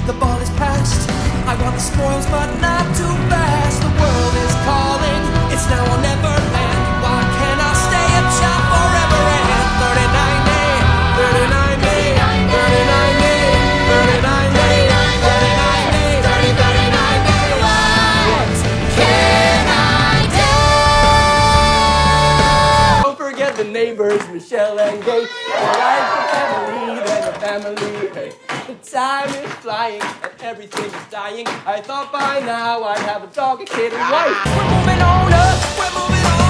the ball is passed. I want the spoils, but not too fast. The world is calling, it's now or never. And why can't I stay a child forever? And 39 day, 39 day, 39 day, 39 day, 39 day, 39 day. What can I do? Don't forget the neighbors, Michelle and Gay. Like the family, then the family. Hey, the time is flying and everything is dying. I thought by now I'd have a dog, a kid, and wife. We're moving on up, we're moving on.